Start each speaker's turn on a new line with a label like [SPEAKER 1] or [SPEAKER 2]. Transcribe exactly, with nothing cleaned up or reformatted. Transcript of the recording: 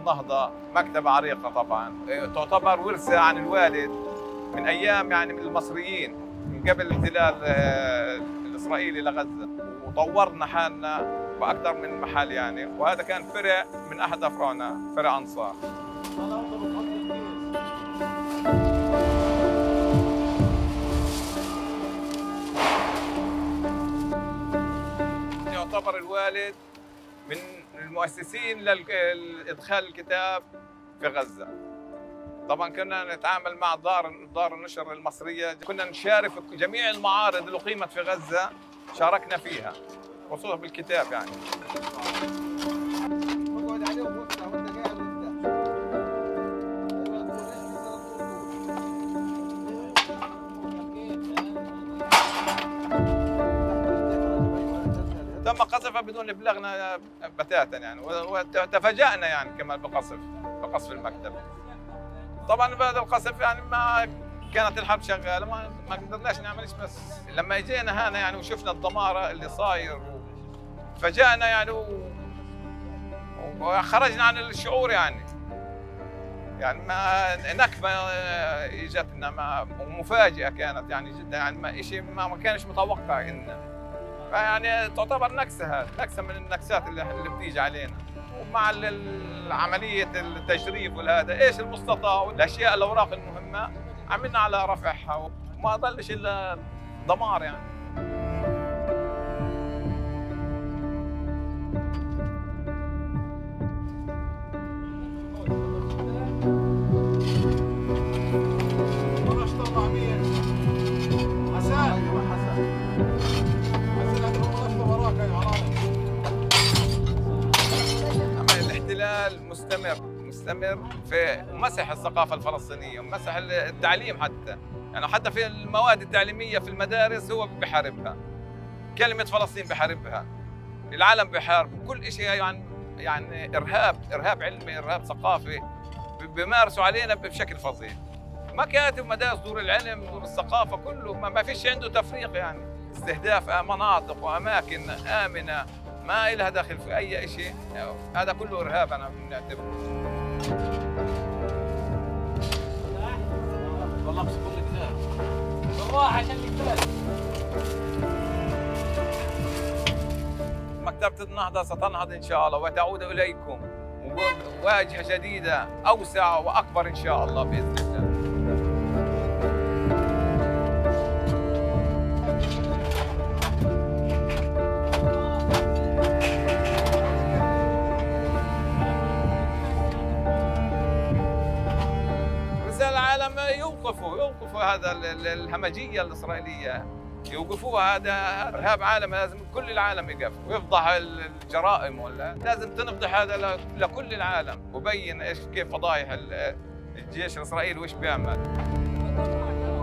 [SPEAKER 1] النهضة مكتبة عريقة طبعا، تعتبر ورثة عن الوالد من أيام يعني من المصريين من قبل الاحتلال الإسرائيلي لغزة، وطورنا حالنا بأكثر من محل يعني، وهذا كان فرع من أحد أفرعنا، فرع أنصار. يعتبر الوالد من المؤسسين لإدخال الكتاب في غزة. طبعا كنا نتعامل مع دار دار النشر المصرية، كنا نشارك في جميع المعارض اللي أقيمت في غزة، شاركنا فيها خصوصا بالكتاب يعني. تم قصفها بدون إبلاغنا بتاتا يعني، وتفاجأنا يعني كمان بقصف بقصف المكتب. طبعا بعد القصف يعني ما كانت الحرب شغاله، ما ما قدرناش نعمل ايش، بس لما اجينا هنا يعني وشفنا الدمار اللي صاير فجأنا يعني وخرجنا عن الشعور يعني يعني ما نكبه اجتنا، ما ومفاجئه كانت يعني جدا يعني، ما شيء ما, ما كانش متوقع لنا، فيعني تعتبر نكسه، هذه نكسه من النكسات اللي اللي بتيجي علينا. ومع عمليه التجريف والهذا ايش المستطاع والاشياء الاوراق المهمه عملنا على رفعها، وما ضلش الا دمار يعني. مستمر مستمر في مسح الثقافة الفلسطينية ومسح التعليم، حتى يعني حتى في المواد التعليمية في المدارس هو بحاربها، كلمة فلسطين بحاربها، العالم بحارب كل شيء يعني يعني إرهاب إرهاب علمي، إرهاب ثقافي بيمارسوا علينا بشكل فظيع. مكاتب مدارس دور العلم دور الثقافة كله ما فيش عنده تفريق يعني، استهداف مناطق وأماكن آمنة ما إلها دخل في أي شيء، هذا كله إرهاب أنا بنعتبره.
[SPEAKER 2] والله امسك الكتاب بالراحة عشان الكتاب.
[SPEAKER 1] مكتبة النهضة ستنهض إن شاء الله وتعود إليكم وواجهة جديدة أوسع وأكبر إن شاء الله بإذن الله. يوقفوا يوقفوا هذا الهمجيه الاسرائيليه، يوقفوها، هذا ارهاب عالمي، لازم كل العالم يقف ويفضح الجرائم، ولا لازم تنفضح هذا لكل العالم وبين ايش كيف فضايح الجيش الاسرائيلي وايش بيعمل.